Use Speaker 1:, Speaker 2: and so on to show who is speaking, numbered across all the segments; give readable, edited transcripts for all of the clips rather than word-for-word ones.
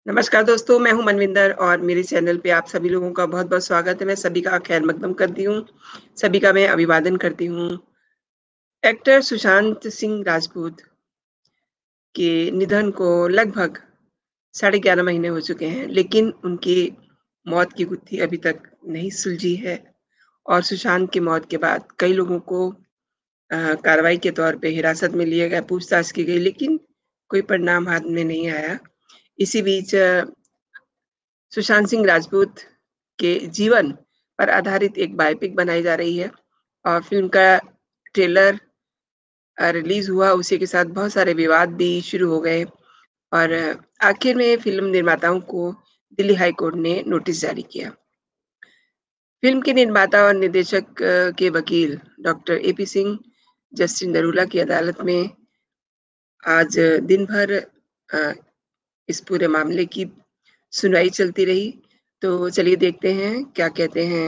Speaker 1: नमस्कार दोस्तों, मैं हूँ मनविंदर और मेरे चैनल पे आप सभी लोगों का बहुत-बहुत स्वागत है। मैं सभी का खैर मकदम करती हूँ, सभी का मैं अभिवादन करती हूँ। एक्टर सुशांत सिंह राजपूत के निधन को लगभग साढ़े 11 महीने हो चुके हैं, लेकिन उनकी मौत की गुत्थी अभी तक नहीं सुलझी है और सुशांत की मौत के बाद कई लोगों को कार्रवाई के तौर पे हिरासत में लिया गया, पूछताछ की गई, लेकिन कोई परिणाम हाथ में नहीं आया। इसी बीच सुशांत सिंह राजपूत के जीवन पर आधारित एक बायोपिक बनाई जा रही है और फ़िल्म का ट्रेलर रिलीज़ हुआ, उसी के साथ बहुत सारे विवाद भी शुरू हो गए और आखिर में फ़िल्म निर्माताओं को दिल्ली हाई कोर्ट ने नोटिस जारी किया। फ़िल्म के निर्माता और निर्देशक के वकील doctor A P Singh Justin Narula की अदालत में आज दिन भर अ, इस पूरे मामले की सुनवाई चलती रही। तो चलिए देखते हैं क्या कहते हैं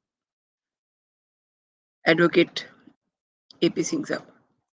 Speaker 1: एडवोकेट एपी सिंह साहब।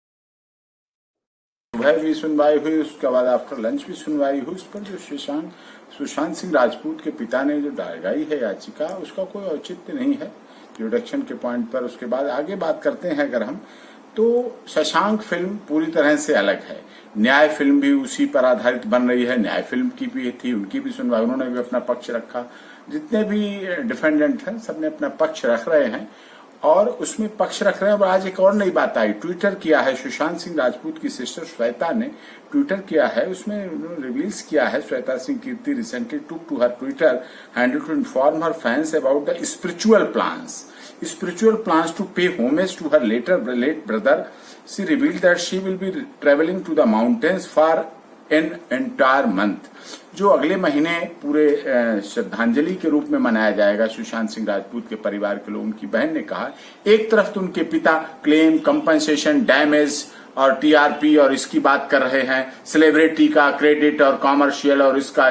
Speaker 2: सुबह भी सुनवाई हुई, उसके बाद आफ्टर लंच भी सुनवाई हुई। उस पर जो सुशांत सिंह राजपूत के पिता ने जो लगाई है याचिका, उसका कोई औचित्य नहीं है रिडक्शन के पॉइंट पर। उसके बाद आगे बात करते हैं अगर हम, तो शशांक फिल्म पूरी तरह से अलग है। न्याय फिल्म भी उसी पर आधारित बन रही है, न्याय फिल्म की भी थी, उनकी भी सुनवाई, उन्होंने भी अपना पक्ष रखा। जितने भी डिफेंडेंट हैं सबने अपना पक्ष रख रहे हैं और उसमें पक्ष रख रहे हैं। और आज एक और नई बात आई, ट्विटर किया है सुशांत सिंह राजपूत की सिस्टर श्वेता ने ट्विटर किया है, उसमें रिवील्स किया है। Shweta Singh Kirti recently took to her Twitter handle to inform her fans about the spiritual plans to pay homage to her late brother. She revealed that she will be traveling to the mountains for an entire month, जो अगले महीने पूरे श्रद्धांजलि के रूप में मनाया जाएगा सुशांत सिंह राजपूत के परिवार के लोग। उनकी बहन ने कहा, एक तरफ तो उनके पिता क्लेम, कंपनसेशन, डैमेज और टीआरपी और इसकी बात कर रहे हैं, सेलिब्रिटी का क्रेडिट और कॉमर्शियल और इसका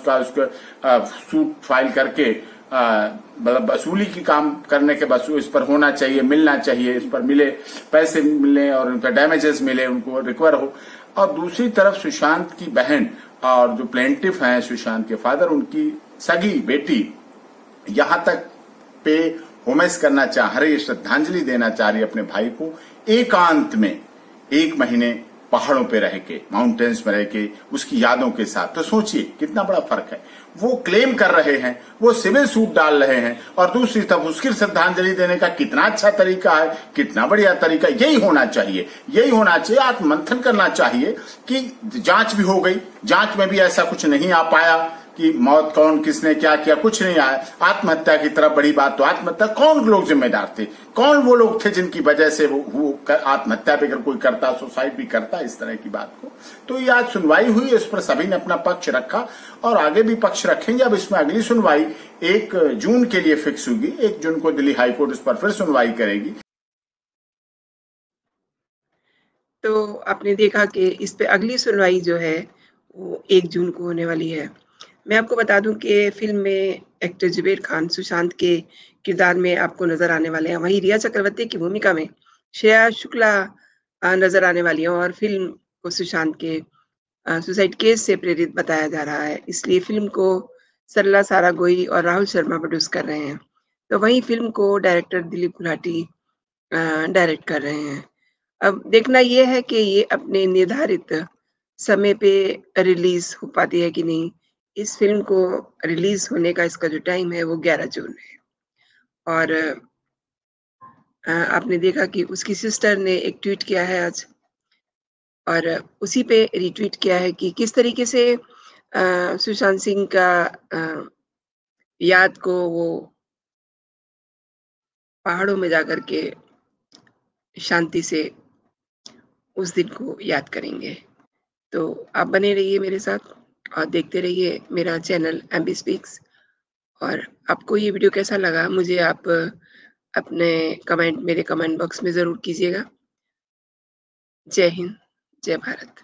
Speaker 2: सूट फाइल करके मतलब वसूली की काम करने के बस इस पर होना चाहिए, मिलना चाहिए, इस पर मिले, पैसे मिले और उनका डैमेजेस मिले, उनको रिकवर हो। और दूसरी तरफ सुशांत की बहन और जो प्लेंटिफ हैं सुशांत के फादर, उनकी सगी बेटी यहां तक पे होमेज करना चाह रही, श्रद्धांजलि देना चाह रही अपने भाई को, एकांत में 1 महीने पहाड़ों पे रह के, माउंटेन्स में रह के, उसकी यादों के साथ। तो सोचिए कितना बड़ा फर्क है। वो क्लेम कर रहे हैं, वो सिविल सूट डाल रहे हैं और दूसरी तरफ उसकी श्रद्धांजलि देने का कितना अच्छा तरीका है, कितना बढ़िया तरीका। यही होना चाहिए, यही होना चाहिए। आत्ममंथन करना चाहिए कि जांच भी हो गई, जांच में भी ऐसा कुछ नहीं आ पाया कि मौत कौन, किसने क्या किया, कुछ नहीं आया। आत्महत्या की तरफ बड़ी बात, तो आत्महत्या कौन लोग जिम्मेदार थे, कौन वो लोग थे जिनकी वजह से वो आत्महत्या पे अगर कोई करता, सुसाइड भी करता, इस तरह की बात को। तो ये आज सुनवाई हुई, इस पर सभी ने अपना पक्ष रखा और आगे भी पक्ष रखेंगे। अब इसमें अगली सुनवाई 1 जून के लिए फिक्स होगी। 1 जून को दिल्ली हाईकोर्ट इस पर फिर सुनवाई करेगी।
Speaker 1: तो आपने देखा कि इस पे अगली सुनवाई जो है वो 1 जून को होने वाली है। मैं आपको बता दूं कि फ़िल्म में एक्टर जुबेर खान सुशांत के किरदार में आपको नज़र आने वाले हैं। वहीं रिया चक्रवर्ती की भूमिका में श्रेया शुक्ला नज़र आने वाली हैं और फ़िल्म को सुशांत के सुसाइड केस से प्रेरित बताया जा रहा है। इसलिए फ़िल्म को सरला सारागोई और राहुल शर्मा प्रोड्यूस कर रहे हैं। तो वहीं फ़िल्म को डायरेक्टर दिलीप गुलाटी डायरेक्ट कर रहे हैं। अब देखना ये है कि ये अपने निर्धारित समय पे रिलीज़ हो पाती है कि नहीं। इस फ़िल्म को रिलीज़ होने का इसका जो टाइम है वो 11 जून है और आपने देखा कि उसकी सिस्टर ने एक ट्वीट किया है आज और उसी पे रीट्वीट किया है कि किस तरीके से सुशांत सिंह का याद को वो पहाड़ों में जाकर के शांति से उस दिन को याद करेंगे। तो आप बने रहिए मेरे साथ और देखते रहिए मेरा चैनल एमबी स्पीक्स। और आपको ये वीडियो कैसा लगा मुझे आप अपने कमेंट मेरे कमेंट बॉक्स में ज़रूर कीजिएगा। जय हिंद, जय भारत।